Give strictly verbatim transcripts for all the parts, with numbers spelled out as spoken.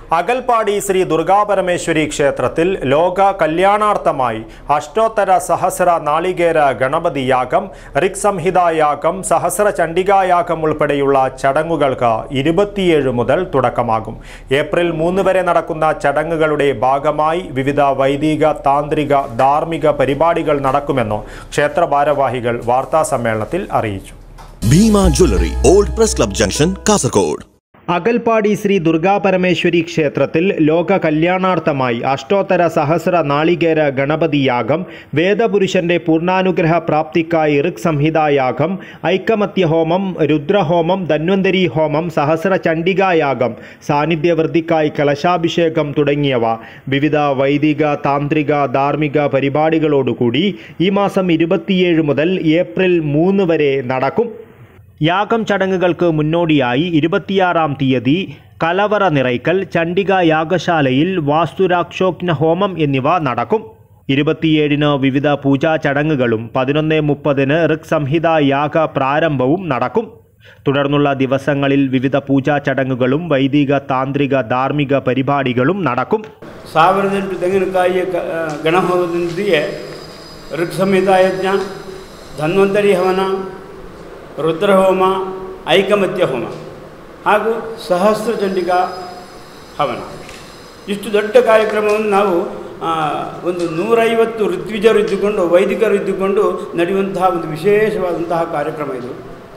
അകൽപ്പാടി ശ്രീ ദുർഗാപരമേശ്വരി ക്ഷേത്രത്തിൽ ലോക കല്യാണാർത്ഥമായി അഷ്ടോത്തര സഹസ്ര നാളികേര ഗണപതി യാഗം, ഋക് സംഹിതായാഗം, സഹസ്ര ചണ്ഡികായാഗം ഉൾപ്പെടെയുള്ള ചടങ്ങുകൾക്ക് ഇരുപത്തിയേഴ് മുതൽ തുടക്കമാകും. ഏപ്രിൽ മൂന്ന് വരെ നടക്കുന്ന ചടങ്ങുകളുടെ ഭാഗമായി വിവിധ വൈദിക, താന്ത്രിക, ധാർമ്മിക പരിപാടികൾ നടക്കുമെന്ന് ക്ഷേത്ര ഭാരവാഹികൾ വാർത്താസമ്മേളനത്തിൽ അറിയിച്ചു. Bhima jewellery, old press club junction, Kasaragod. Akalpadi Sri Durgaparameshwari ക്ഷേത്രത്തിൽ ലോക കല്യാണാർത്ഥമായി അഷ്ടോത്തര സഹസ്ര നാളികേര ഗണപതി യാഗം, വേദപുരുഷന്റെ പൂർണ്ണാനുഗ്രഹ പ്രാപ്തിക്കായി ഋക് സംഹിതായാഗം, ഐക്കമത്യഹോമം, രുദ്രഹോമം, ധന്വന്തരി ഹോമം, സഹസ്ര ചണ്ഡികായാഗം, സാന്നിധ്യവൃദ്ധിക്കായി കലശാഭിഷേകം തുടങ്ങിയവ വിവിധ വൈദിക, താന്ത്രിക, ധാർമ്മിക പരിപാടികളോടുകൂടി ഈ മാസം ഇരുപത്തിയേഴ് മുതൽ ഏപ്രിൽ മൂന്ന് വരെ നടക്കും. യാഗം ചടങ്ങുകൾക്ക് മുന്നോടിയായി ഇരുപത്തിയാറാം തീയതി കലവറ നിറയ്ക്കൽ, ചണ്ഡിക യാഗശാലയിൽ വാസ്തുരാക്ഷോഘ്ന ഹോമം എന്നിവ നടക്കും. ഇരുപത്തിയേഴിന് വിവിധ പൂജാ ചടങ്ങുകളും പതിനൊന്ന് മുപ്പതിന് ഋക് സംഹിത യാഗ പ്രാരംഭവും നടക്കും. തുടർന്നുള്ള ദിവസങ്ങളിൽ വിവിധ പൂജാ ചടങ്ങുകളും വൈദിക, താന്ത്രിക, ധാർമ്മിക പരിപാടികളും നടക്കും. ಸಾವಿರದೆಂಟು ತೆಂಗಿನಕಾಯಿಯ ಗಣಹೋಮದೊಂದಿಗೆ ಋಕ್ ಸಂಹಿತಾ ಯಜ್ಞ, ಧನ್ವಂತರಿ ಹವನ, ರುದ್ರಹೋಮ, ಐಕಮತ್ಯ ಹೋಮ ಹಾಗೂ ಸಹಸ್ರ ಚಂಡಿಕಾ ಹವನ, ಇಷ್ಟು ದೊಡ್ಡ ಕಾರ್ಯಕ್ರಮವನ್ನು ನಾವು ಒಂದು ನೂರೈವತ್ತು ಋತ್ವಿಜರು ಇದ್ದುಕೊಂಡು, ವೈದಿಕರು ಇದ್ದುಕೊಂಡು ನಡೆಯುವಂತಹ ಒಂದು ವಿಶೇಷವಾದಂತಹ ಕಾರ್ಯಕ್ರಮ ಇದು.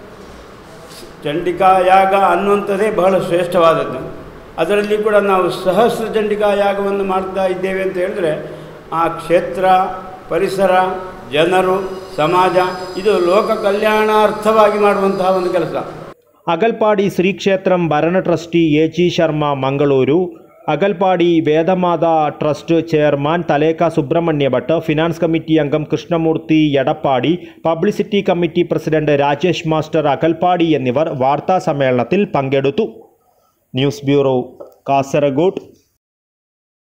ಚಂಡಿಕಾ ಯಾಗ ಅನ್ನುವಂಥದ್ದೇ ಬಹಳ ಶ್ರೇಷ್ಠವಾದದ್ದು. ಅದರಲ್ಲಿ ಕೂಡ ನಾವು ಸಹಸ್ರ ಚಂಡಿಕಾ ಯಾಗವನ್ನು ಮಾಡ್ತಾ ಇದ್ದೇವೆ ಅಂತ ಹೇಳಿದ್ರೆ ಆ ಕ್ಷೇತ್ರ, ಪರಿಸರ, ಜನರು, ಸಮಾಜ ಇದು ಲೋಕ ಕಲ್ಯಾಣಾರ್ಥವಾಗಿ ಮಾಡುವಂತಹ ಒಂದು ಕೆಲಸ. ಅಗಲ್ಪಾಡಿ ಶ್ರೀ ಕ್ಷೇತ್ರಂ ಭರಣ trustee A G Sharma Mangaluru, Agalpadi Vedamata trust chairman Thalekka Subrahmanya Bhat, finance committee അംഗം Krishnamurthy Edappadi, publicity committee president Rajesh master Akalpadi എന്നിവർ വാർത്താ സമ്മേളനത്തിൽ പങ്കെടുത്തു. News bureau, Kasaragod.